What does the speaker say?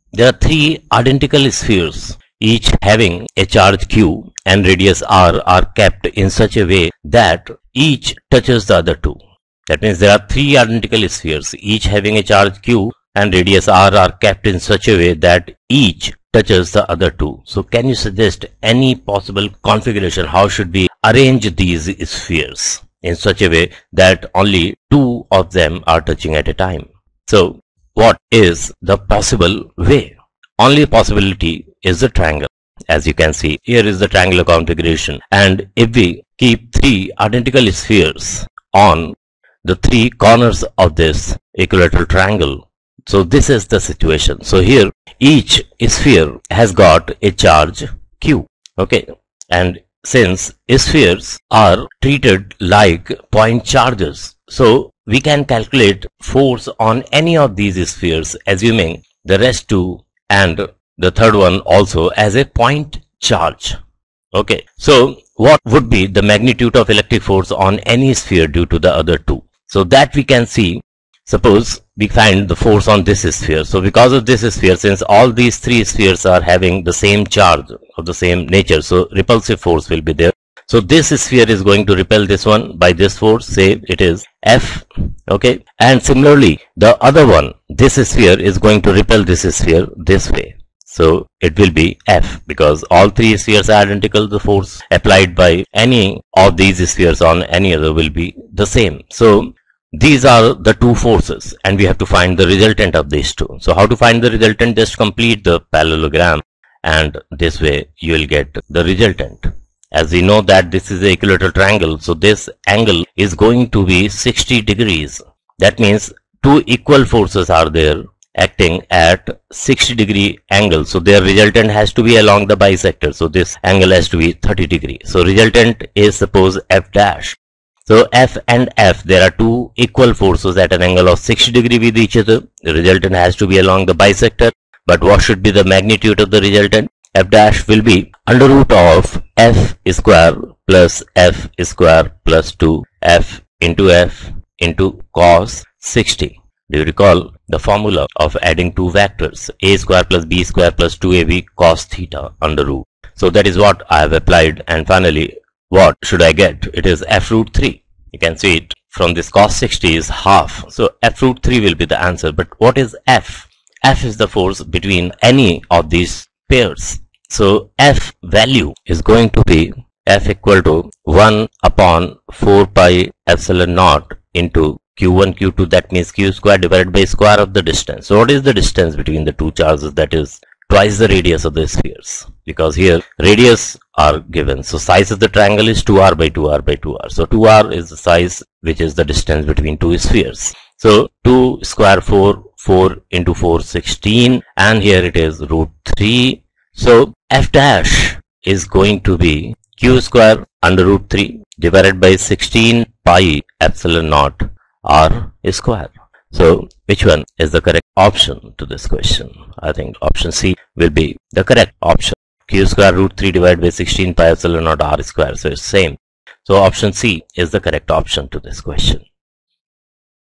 there are three identical spheres, each having a charge q and radius r are kept in such a way that each touches the other two. That means there are three identical spheres, each having a charge q and radius r are kept in such a way that each touches the other two. So can you suggest any possible configuration? How should we arrange these spheres in such a way that only two of them are touching at a time? So what is the possible way? Only possibility is the triangle. As you can see, here is the triangular configuration, and if we keep three identical spheres on the three corners of this equilateral triangle, so this is the situation. So here each sphere has got a charge q, okay, and since spheres are treated like point charges, so we can calculate force on any of these spheres, assuming the rest two and the third one also as a point charge. Okay, so what would be the magnitude of electric force on any sphere due to the other two? So that we can see. Suppose we find the force on this sphere. So because of this sphere, since all these three spheres are having the same charge of the same nature, so repulsive force will be there. So this sphere is going to repel this one by this force, say it is F, okay, and similarly the other one, this sphere is going to repel this sphere this way. So it will be F, because all three spheres are identical. The force applied by any of these spheres on any other will be the same. So these are the two forces, and we have to find the resultant of these two. So how to find the resultant? Just complete the parallelogram, and this way you will get the resultant. As we know that this is an equilateral triangle, so this angle is going to be 60 degrees. That means two equal forces are there acting at 60 degree angle. So their resultant has to be along the bisector. So this angle has to be 30 degrees. So resultant is, suppose, F dash. So F and F, there are two equal forces at an angle of 60 degree with each other. The resultant has to be along the bisector. But what should be the magnitude of the resultant? F dash will be under root of F square plus F square plus 2 F into cos 60. Do you recall the formula of adding two vectors, a square plus b square plus 2ab cos theta under root? So that is what I have applied, and finally what should I get? It is f root 3. You can see it from this cos 60 is half. So f root 3 will be the answer. But what is f? F is the force between any of these pairs. So f value is going to be f equal to 1 upon 4 pi epsilon naught into q1 q2, that means q square divided by square of the distance. So what is the distance between the two charges? That is twice the radius of the spheres, because here radius are given. So size of the triangle is 2r by 2r by 2r. So 2r is the size which is the distance between two spheres. So 2 square 4 into 4 16, and here it is root 3. So f dash is going to be q square under root 3 divided by 16 pi epsilon naught r square. So which one is the correct option to this question? I think option C will be the correct option. Q square root 3 divided by 16 pi epsilon naught r square. So it's same. So option C is the correct option to this question.